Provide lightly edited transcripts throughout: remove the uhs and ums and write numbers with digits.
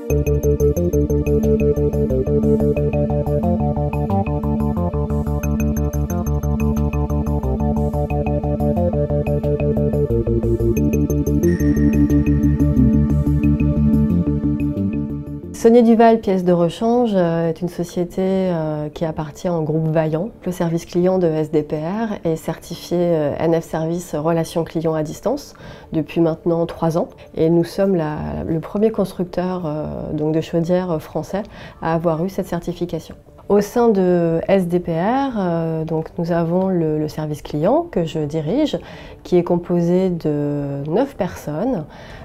Saunier Duval Pièces de rechange est une société qui appartient au groupe Vaillant. Le service client de SDPR est certifié NF Service Relation Client à distance depuis maintenant 3 ans. Et nous sommes le premier constructeur donc de chaudières français à avoir eu cette certification. Au sein de SDPR, donc nous avons le service client que je dirige, qui est composé de 9 personnes.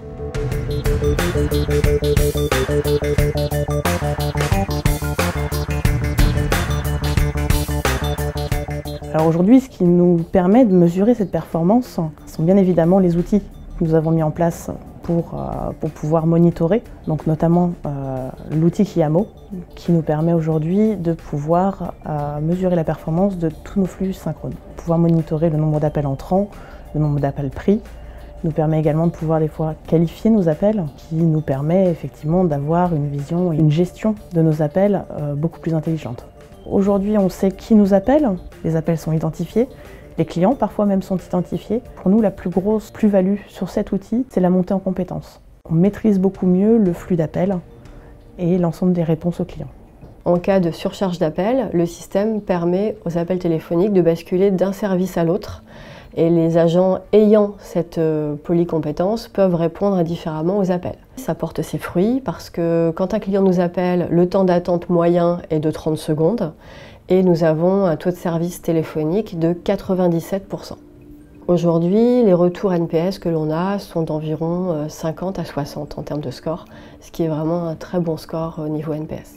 Alors aujourd'hui, ce qui nous permet de mesurer cette performance sont bien évidemment les outils que nous avons mis en place pour pouvoir monitorer, donc notamment l'outil Kiamo, qui nous permet aujourd'hui de pouvoir mesurer la performance de tous nos flux synchrones, pouvoir monitorer le nombre d'appels entrants, le nombre d'appels pris, nous permet également de pouvoir des fois qualifier nos appels, qui nous permet effectivement d'avoir une vision et une gestion de nos appels beaucoup plus intelligente. Aujourd'hui, on sait qui nous appelle, les appels sont identifiés, les clients parfois même sont identifiés. Pour nous, la plus grosse plus-value sur cet outil, c'est la montée en compétences. On maîtrise beaucoup mieux le flux d'appels et l'ensemble des réponses aux clients. En cas de surcharge d'appels, le système permet aux appels téléphoniques de basculer d'un service à l'autre. Et les agents ayant cette polycompétence peuvent répondre différemment aux appels. Ça porte ses fruits parce que quand un client nous appelle, le temps d'attente moyen est de 30 secondes et nous avons un taux de service téléphonique de 97%. Aujourd'hui, les retours NPS que l'on a sont d'environ 50 à 60 en termes de score, ce qui est vraiment un très bon score au niveau NPS.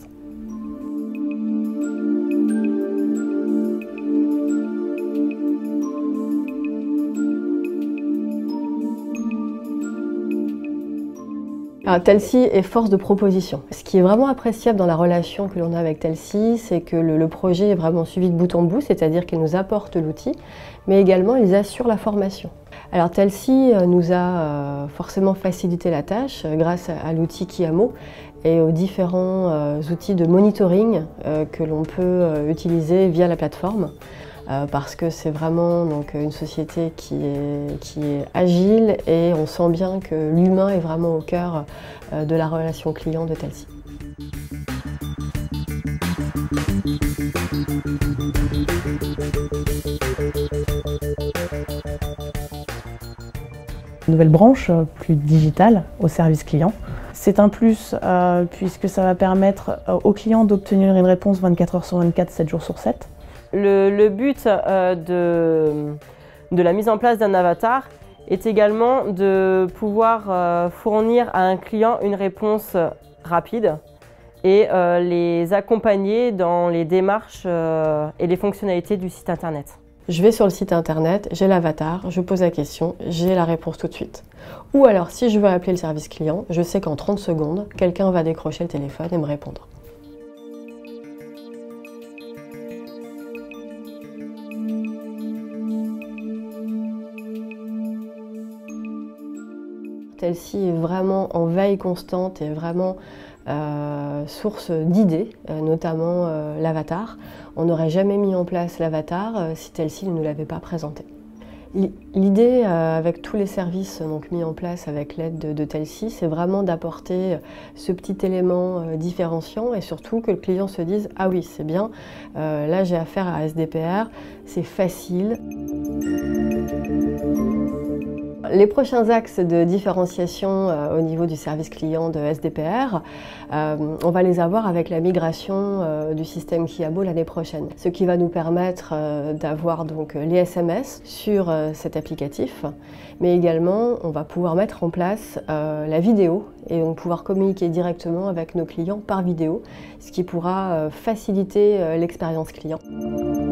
Telsi est force de proposition. Ce qui est vraiment appréciable dans la relation que l'on a avec Telsi, c'est que le projet est vraiment suivi de bout en bout, c'est-à-dire qu'ils nous apportent l'outil, mais également ils assurent la formation. Alors Telsi nous a forcément facilité la tâche grâce à l'outil Kiamo et aux différents outils de monitoring que l'on peut utiliser via la plateforme. Parce que c'est vraiment donc, une société qui est agile et on sent bien que l'humain est vraiment au cœur de la relation client de Telsi. Une nouvelle branche plus digitale au service client. C'est un plus puisque ça va permettre aux clients d'obtenir une réponse 24 heures sur 24, 7 jours sur 7. Le but de la mise en place d'un avatar est également de pouvoir fournir à un client une réponse rapide et les accompagner dans les démarches et les fonctionnalités du site internet. Je vais sur le site internet, j'ai l'avatar, je pose la question, j'ai la réponse tout de suite. Ou alors, si je veux appeler le service client, je sais qu'en 30 secondes, quelqu'un va décrocher le téléphone et me répondre. Telsi est vraiment en veille constante et vraiment source d'idées, notamment l'avatar. On n'aurait jamais mis en place l'avatar si Telsi ne nous l'avait pas présenté. L'idée avec tous les services donc, mis en place avec l'aide de Telsi, c'est vraiment d'apporter ce petit élément différenciant et surtout que le client se dise « Ah oui, c'est bien, là j'ai affaire à SDPR, c'est facile ». Les prochains axes de différenciation au niveau du service client de SDPR, on va les avoir avec la migration du système Kiamo l'année prochaine. Ce qui va nous permettre d'avoir donc les SMS sur cet applicatif, mais également on va pouvoir mettre en place la vidéo et donc pouvoir communiquer directement avec nos clients par vidéo, ce qui pourra faciliter l'expérience client.